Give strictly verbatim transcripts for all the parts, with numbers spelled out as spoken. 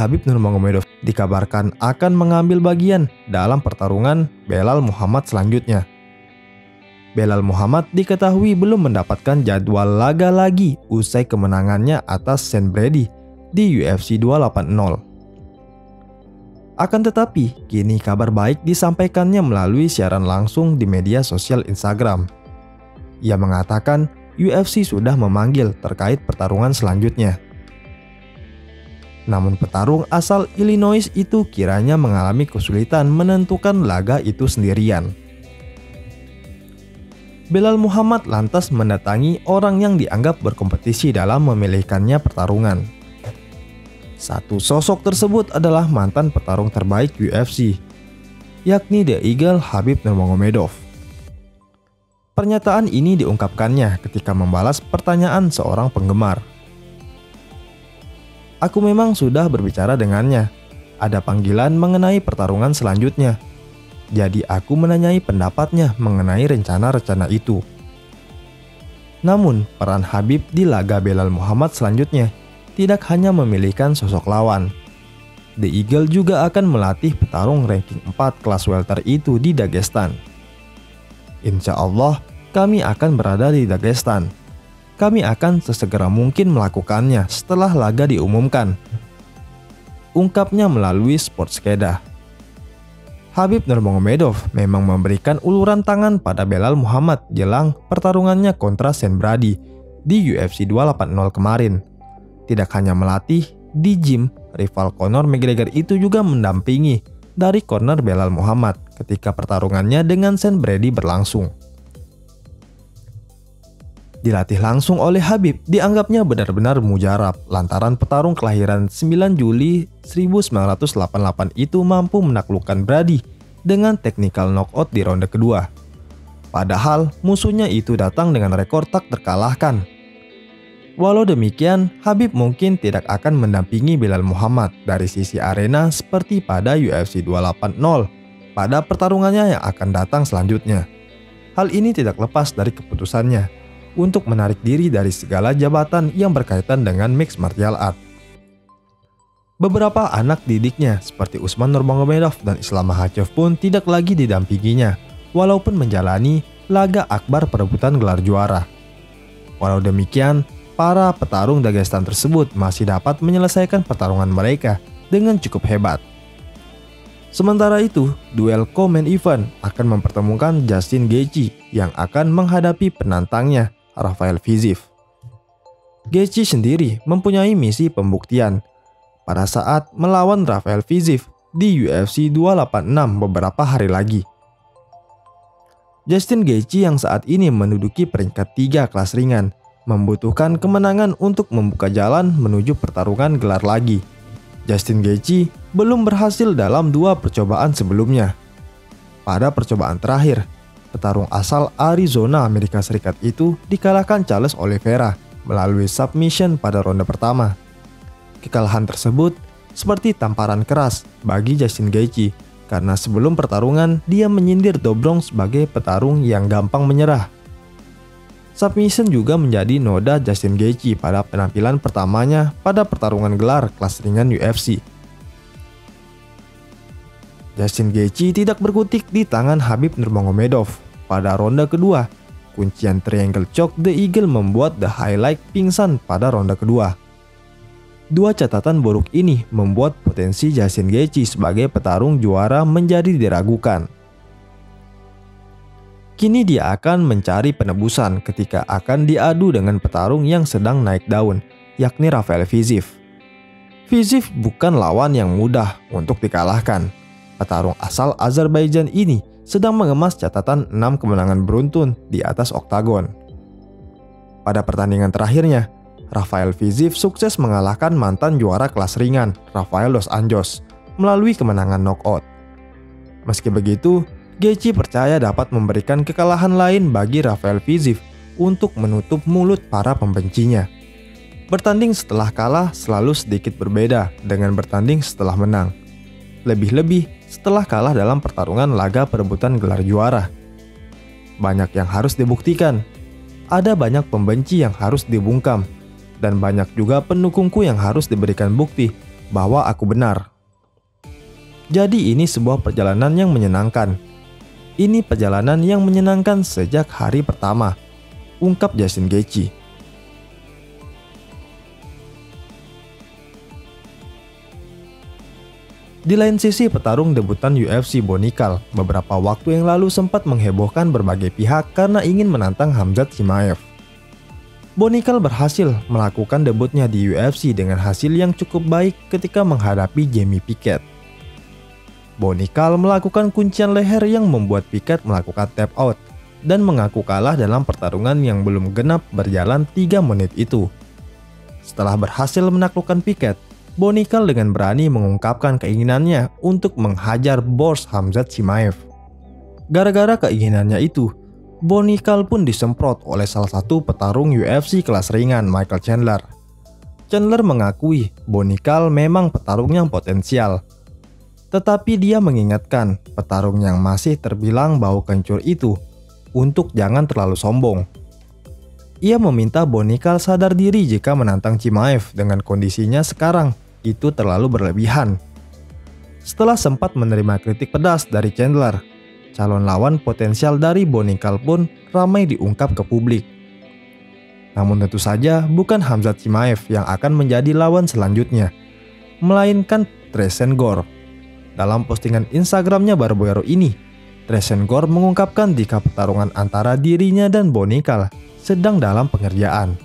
Khabib Nurmagomedov dikabarkan akan mengambil bagian dalam pertarungan Belal Muhammad selanjutnya. Belal Muhammad diketahui belum mendapatkan jadwal laga lagi usai kemenangannya atas Sean Brady di U F C dua delapan nol. Akan tetapi, kini kabar baik disampaikannya melalui siaran langsung di media sosial Instagram. Ia mengatakan U F C sudah memanggil terkait pertarungan selanjutnya. Namun petarung asal Illinois itu kiranya mengalami kesulitan menentukan laga itu sendirian. Belal Muhammad lantas mendatangi orang yang dianggap berkompetisi dalam memilihkannya pertarungan. Satu sosok tersebut adalah mantan petarung terbaik U F C, yakni The Eagle Khabib Nurmagomedov. Pernyataan ini diungkapkannya ketika membalas pertanyaan seorang penggemar. Aku memang sudah berbicara dengannya. Ada panggilan mengenai pertarungan selanjutnya. Jadi aku menanyai pendapatnya mengenai rencana-rencana itu. Namun, peran Khabib di laga Belal Muhammad selanjutnya tidak hanya memilihkan sosok lawan. The Eagle juga akan melatih petarung ranking empat kelas welter itu di Dagestan. Insya Allah, kami akan berada di Dagestan. Kami akan sesegera mungkin melakukannya setelah laga diumumkan, ungkapnya melalui Sportskeda. Khabib Nurmagomedov memang memberikan uluran tangan pada Belal Muhammad jelang pertarungannya kontra Sean Brady di U F C dua delapan nol kemarin. Tidak hanya melatih di gym, rival Conor McGregor itu juga mendampingi dari corner Belal Muhammad ketika pertarungannya dengan Sean Brady berlangsung. Dilatih langsung oleh Khabib dianggapnya benar-benar mujarab lantaran petarung kelahiran sembilan Juli seribu sembilan ratus delapan puluh delapan itu mampu menaklukkan Brady dengan technical knockout di ronde kedua. Padahal musuhnya itu datang dengan rekor tak terkalahkan. Walau demikian, Khabib mungkin tidak akan mendampingi Belal Muhammad dari sisi arena seperti pada U F C dua delapan nol pada pertarungannya yang akan datang selanjutnya. Hal ini tidak lepas dari keputusannya untuk menarik diri dari segala jabatan yang berkaitan dengan mixed martial art. Beberapa anak didiknya seperti Usman Nurmagomedov dan Islam Makhachev pun tidak lagi didampinginya, walaupun menjalani laga akbar perebutan gelar juara. Walau demikian, para petarung Dagestan tersebut masih dapat menyelesaikan pertarungan mereka dengan cukup hebat. Sementara itu, duel co-main event akan mempertemukan Justin Gaethje yang akan menghadapi penantangnya Rafael Fiziev. Gaethje sendiri mempunyai misi pembuktian pada saat melawan Rafael Fiziev di U F C dua delapan enam beberapa hari lagi. Justin Gaethje yang saat ini menduduki peringkat tiga kelas ringan membutuhkan kemenangan untuk membuka jalan menuju pertarungan gelar lagi. Justin Gaethje belum berhasil dalam dua percobaan sebelumnya. Pada percobaan terakhir, petarung asal Arizona, Amerika Serikat itu dikalahkan Charles Oliveira melalui submission pada ronde pertama. Kekalahan tersebut seperti tamparan keras bagi Justin Gaethje karena sebelum pertarungan dia menyindir Dobrong sebagai petarung yang gampang menyerah. Submission juga menjadi noda Justin Gaethje pada penampilan pertamanya pada pertarungan gelar kelas ringan U F C. Justin Gaethje tidak berkutik di tangan Khabib Nurmagomedov. Pada ronde kedua, kuncian triangle choke The Eagle membuat The Highlight pingsan pada ronde kedua. Dua catatan buruk ini membuat potensi Justin Gaethje sebagai petarung juara menjadi diragukan. Kini dia akan mencari penebusan ketika akan diadu dengan petarung yang sedang naik daun, yakni Rafael Fiziev. Fiziev bukan lawan yang mudah untuk dikalahkan. Petarung asal Azerbaijan ini sedang mengemas catatan enam kemenangan beruntun di atas oktagon. Pada pertandingan terakhirnya, Rafael Fiziev sukses mengalahkan mantan juara kelas ringan Rafael dos Anjos melalui kemenangan knockout. Meski begitu, Gaethje percaya dapat memberikan kekalahan lain bagi Rafael Fiziev untuk menutup mulut para pembencinya. Bertanding setelah kalah selalu sedikit berbeda dengan bertanding setelah menang. Lebih-lebih setelah kalah dalam pertarungan laga perebutan gelar juara. Banyak yang harus dibuktikan. Ada banyak pembenci yang harus dibungkam. Dan banyak juga pendukungku yang harus diberikan bukti bahwa aku benar. Jadi ini sebuah perjalanan yang menyenangkan. Ini perjalanan yang menyenangkan sejak hari pertama, ungkap Justin Gaethje. Di lain sisi, petarung debutan U F C Bonikal beberapa waktu yang lalu sempat menghebohkan berbagai pihak karena ingin menantang Khamzat Chimaev. Bonikal berhasil melakukan debutnya di U F C dengan hasil yang cukup baik ketika menghadapi Jamie Pickett. Bonikal melakukan kuncian leher yang membuat Pickett melakukan tap out dan mengaku kalah dalam pertarungan yang belum genap berjalan tiga menit itu. Setelah berhasil menaklukkan Pickett, Bonikal dengan berani mengungkapkan keinginannya untuk menghajar bos Khamzat Chimaev. Gara-gara keinginannya itu, Bonikal pun disemprot oleh salah satu petarung U F C kelas ringan, Michael Chandler. Chandler mengakui Bonikal memang petarung yang potensial, tetapi dia mengingatkan petarung yang masih terbilang bau kencur itu untuk jangan terlalu sombong. Ia meminta Bonikal sadar diri jika menantang Chimaev dengan kondisinya sekarang itu terlalu berlebihan. Setelah sempat menerima kritik pedas dari Chandler, calon lawan potensial dari Bonikal pun ramai diungkap ke publik. Namun tentu saja bukan Khamzat Chimaev yang akan menjadi lawan selanjutnya, melainkan Tresean Gore. Dalam postingan Instagramnya baru-baru ini, Tresean Gore mengungkapkan jika pertarungan antara dirinya dan Bonikal sedang dalam pengerjaan.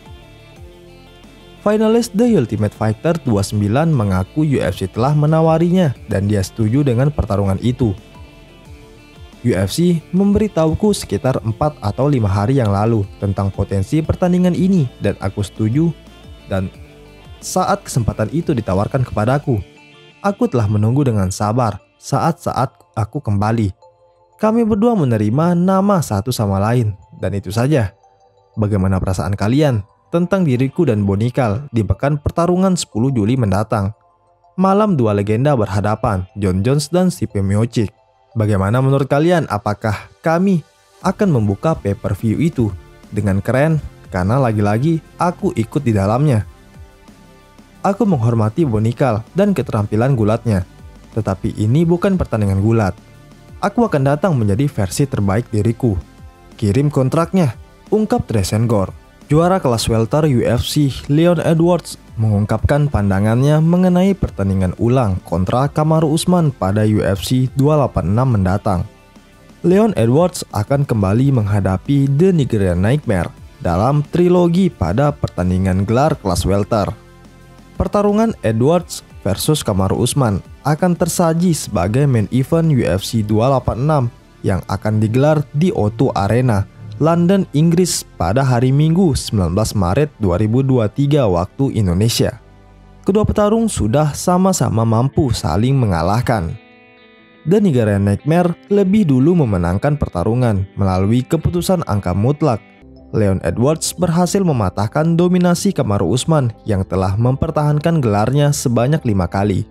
Finalis The Ultimate Fighter dua puluh sembilan mengaku U F C telah menawarinya dan dia setuju dengan pertarungan itu. U F C memberitahuku sekitar empat atau lima hari yang lalu tentang potensi pertandingan ini dan aku setuju, dan saat kesempatan itu ditawarkan kepadaku, aku telah menunggu dengan sabar saat-saat aku kembali. Kami berdua menerima nama satu sama lain dan itu saja. Bagaimana perasaan kalian tentang diriku dan Bonikal di pekan pertarungan sepuluh Juli mendatang? Malam dua legenda berhadapan, Jon Jones dan Stipe Miocic. Bagaimana menurut kalian? Apakah kami akan membuka pay-per-view itu dengan keren? Karena lagi-lagi aku ikut di dalamnya. Aku menghormati Bonikal dan keterampilan gulatnya, tetapi ini bukan pertandingan gulat. Aku akan datang menjadi versi terbaik diriku. Kirim kontraknya, ungkap Tresean Gore. Juara kelas welter U F C Leon Edwards mengungkapkan pandangannya mengenai pertandingan ulang kontra Kamaru Usman pada U F C dua delapan enam mendatang. Leon Edwards akan kembali menghadapi The Nigerian Nightmare dalam trilogi pada pertandingan gelar kelas welter. Pertarungan Edwards versus Kamaru Usman akan tersaji sebagai main event U F C dua delapan enam yang akan digelar di O dua Arena, London, Inggris pada hari Minggu sembilan belas Maret dua ribu dua puluh tiga waktu Indonesia. Kedua petarung sudah sama-sama mampu saling mengalahkan. The Nigerian Nightmare lebih dulu memenangkan pertarungan melalui keputusan angka mutlak. Leon Edwards berhasil mematahkan dominasi Kamaru Usman yang telah mempertahankan gelarnya sebanyak lima kali.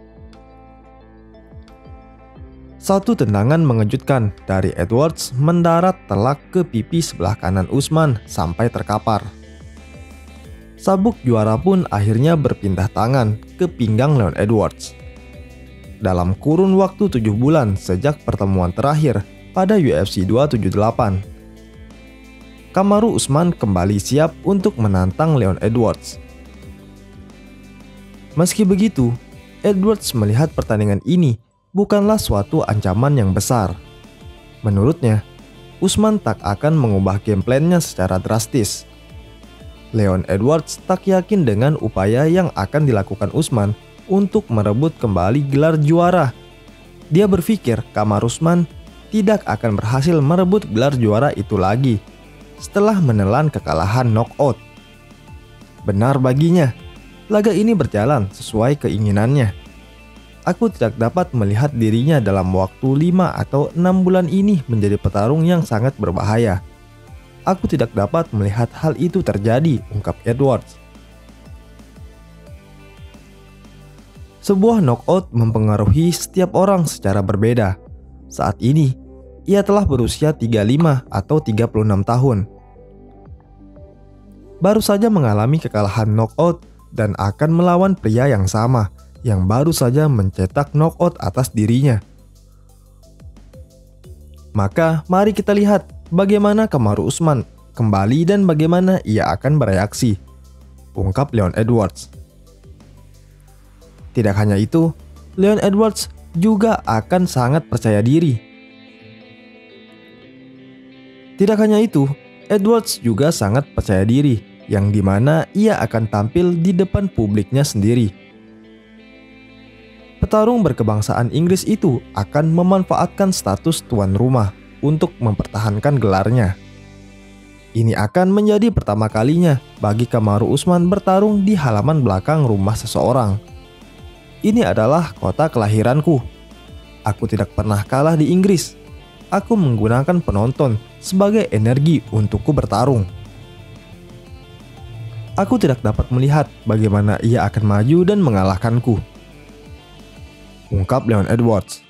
Satu tendangan mengejutkan dari Edwards mendarat telak ke pipi sebelah kanan Usman sampai terkapar. Sabuk juara pun akhirnya berpindah tangan ke pinggang Leon Edwards. Dalam kurun waktu tujuh bulan sejak pertemuan terakhir pada U F C dua tujuh delapan, Kamaru Usman kembali siap untuk menantang Leon Edwards. Meski begitu, Edwards melihat pertandingan ini bukanlah suatu ancaman yang besar. Menurutnya, Usman tak akan mengubah game plan-nya secara drastis. Leon Edwards tak yakin dengan upaya yang akan dilakukan Usman untuk merebut kembali gelar juara. Dia berpikir Kamaru Usman tidak akan berhasil merebut gelar juara itu lagi setelah menelan kekalahan knockout. Benar baginya, laga ini berjalan sesuai keinginannya. Aku tidak dapat melihat dirinya dalam waktu lima atau enam bulan ini menjadi petarung yang sangat berbahaya. Aku tidak dapat melihat hal itu terjadi, ungkap Edwards. Sebuah knockout mempengaruhi setiap orang secara berbeda. Saat ini, ia telah berusia tiga puluh lima atau tiga puluh enam tahun. Baru saja mengalami kekalahan knockout dan akan melawan pria yang sama yang baru saja mencetak knockout atas dirinya. Maka mari kita lihat bagaimana Kamaru Usman kembali dan bagaimana ia akan bereaksi, ungkap Leon Edwards. Tidak hanya itu, Leon Edwards juga akan sangat percaya diri. Tidak hanya itu, Edwards juga sangat percaya diri, yang dimana ia akan tampil di depan publiknya sendiri. Petarung berkebangsaan Inggris itu akan memanfaatkan status tuan rumah untuk mempertahankan gelarnya. Ini akan menjadi pertama kalinya bagi Kamaru Usman bertarung di halaman belakang rumah seseorang. Ini adalah kota kelahiranku. Aku tidak pernah kalah di Inggris. Aku menggunakan penonton sebagai energi untukku bertarung. Aku tidak dapat melihat bagaimana ia akan maju dan mengalahkanku, ungkap Leon Edwards.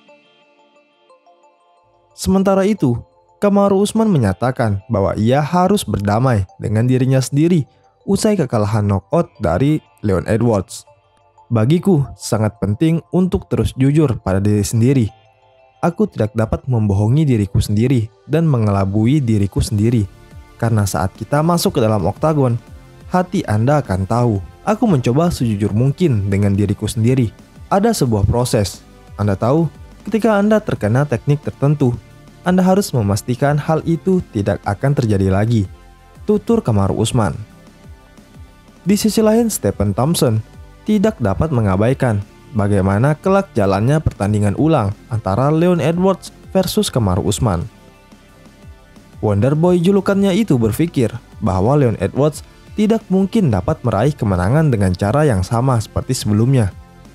Sementara itu, Kamaru Usman menyatakan bahwa ia harus berdamai dengan dirinya sendiri usai kekalahan knockout dari Leon Edwards. Bagiku, sangat penting untuk terus jujur pada diri sendiri. Aku tidak dapat membohongi diriku sendiri dan mengelabui diriku sendiri. Karena saat kita masuk ke dalam oktagon, hati Anda akan tahu. Aku mencoba sejujur mungkin dengan diriku sendiri. Ada sebuah proses. Anda tahu, ketika Anda terkena teknik tertentu, Anda harus memastikan hal itu tidak akan terjadi lagi, tutur Kamaru Usman. Di sisi lain, Stephen Thompson tidak dapat mengabaikan bagaimana kelak jalannya pertandingan ulang antara Leon Edwards versus Kamaru Usman. Wonderboy julukannya itu berpikir bahwa Leon Edwards tidak mungkin dapat meraih kemenangan dengan cara yang sama seperti sebelumnya.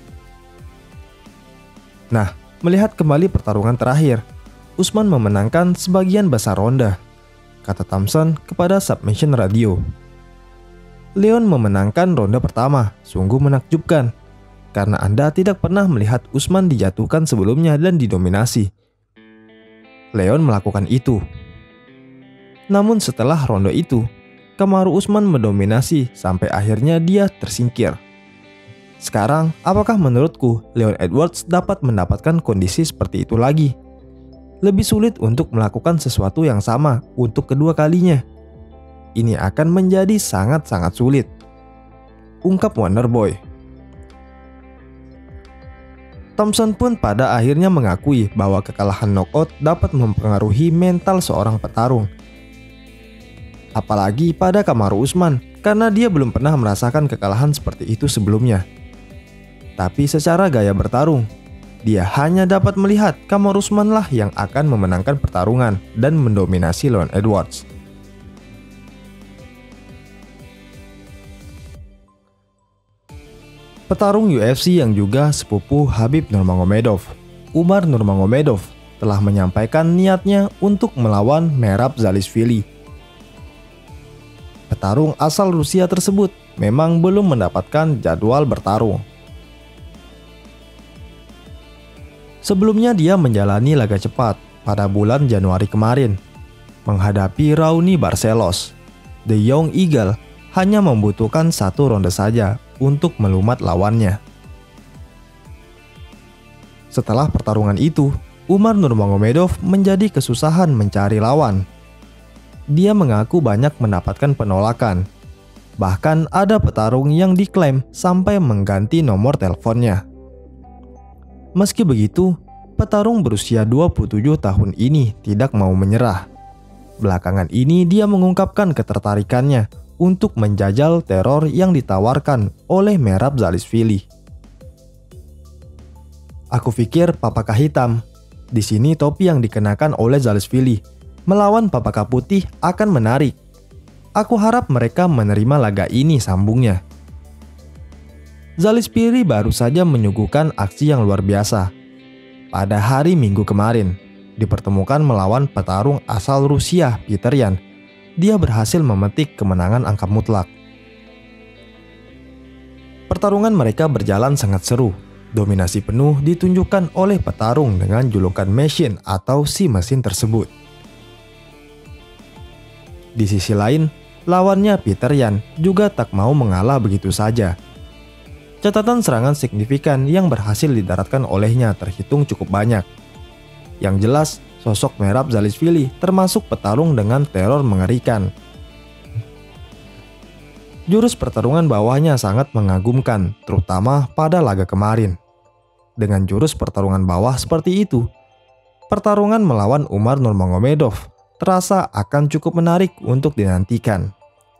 Nah, melihat kembali pertarungan terakhir, Usman memenangkan sebagian besar ronde, kata Thompson kepada Submission Radio. Leon memenangkan ronde pertama, sungguh menakjubkan. Karena Anda tidak pernah melihat Usman dijatuhkan sebelumnya dan didominasi. Leon melakukan itu. Namun setelah ronde itu, Kamaru Usman mendominasi sampai akhirnya dia tersingkir. Sekarang, apakah menurutku Leon Edwards dapat mendapatkan kondisi seperti itu lagi? Lebih sulit untuk melakukan sesuatu yang sama untuk kedua kalinya. Ini akan menjadi sangat-sangat sulit, ungkap Wonderboy. Thompson pun pada akhirnya mengakui bahwa kekalahan knockout dapat mempengaruhi mental seorang petarung. Apalagi pada Kamaru Usman, karena dia belum pernah merasakan kekalahan seperti itu sebelumnya. Tapi secara gaya bertarung, dia hanya dapat melihat Kamaru Usman lah yang akan memenangkan pertarungan dan mendominasi Leon Edwards. Petarung U F C yang juga sepupu Khabib Nurmagomedov, Umar Nurmagomedov, telah menyampaikan niatnya untuk melawan Merab Dvalishvili. Petarung asal Rusia tersebut memang belum mendapatkan jadwal bertarung. Sebelumnya dia menjalani laga cepat pada bulan Januari kemarin, menghadapi Raoni Barcelos. The Young Eagle hanya membutuhkan satu ronde saja untuk melumat lawannya. Setelah pertarungan itu, Umar Nurmagomedov menjadi kesusahan mencari lawan. Dia mengaku banyak mendapatkan penolakan. Bahkan ada petarung yang diklaim sampai mengganti nomor teleponnya. Meski begitu, petarung berusia dua puluh tujuh tahun ini tidak mau menyerah. Belakangan ini dia mengungkapkan ketertarikannya untuk menjajal teror yang ditawarkan oleh Merab Dvalishvili. Aku pikir papaka hitam, di sini topi yang dikenakan oleh Dvalishvili, melawan papaka putih akan menarik. Aku harap mereka menerima laga ini, sambungnya. Dvalishvili baru saja menyuguhkan aksi yang luar biasa. Pada hari Minggu kemarin, dipertemukan melawan petarung asal Rusia, Peter Yan. Dia berhasil memetik kemenangan angka mutlak. Pertarungan mereka berjalan sangat seru. Dominasi penuh ditunjukkan oleh petarung dengan julukan Machine atau si mesin tersebut. Di sisi lain, lawannya Peter Yan juga tak mau mengalah begitu saja. Catatan serangan signifikan yang berhasil didaratkan olehnya terhitung cukup banyak. Yang jelas, sosok Merab Dvalishvili termasuk petarung dengan teror mengerikan. Jurus pertarungan bawahnya sangat mengagumkan, terutama pada laga kemarin. Dengan jurus pertarungan bawah seperti itu, pertarungan melawan Umar Nurmagomedov terasa akan cukup menarik untuk dinantikan.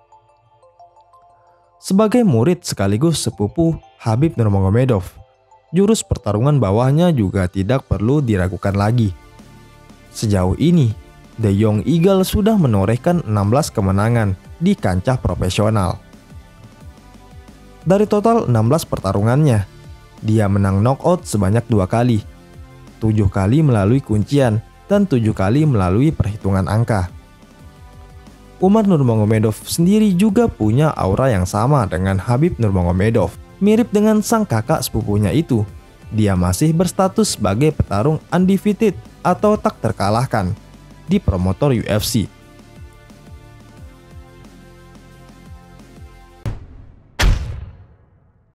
Sebagai murid sekaligus sepupu Khabib Nurmagomedov, jurus pertarungan bawahnya juga tidak perlu diragukan lagi. Sejauh ini, The Young Eagle sudah menorehkan enam belas kemenangan di kancah profesional. Dari total enam belas pertarungannya, dia menang knockout sebanyak dua kali, tujuh kali melalui kuncian, dan tujuh kali melalui perhitungan angka. Umar Nurmagomedov sendiri juga punya aura yang sama dengan Khabib Nurmagomedov. Mirip dengan sang kakak sepupunya itu, dia masih berstatus sebagai petarung undefeated atau tak terkalahkan di promotor U F C.